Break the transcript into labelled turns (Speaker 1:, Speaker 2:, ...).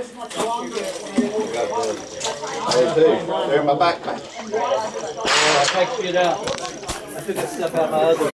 Speaker 1: They're in my backpack.
Speaker 2: I packed shit out. I took a step out my other.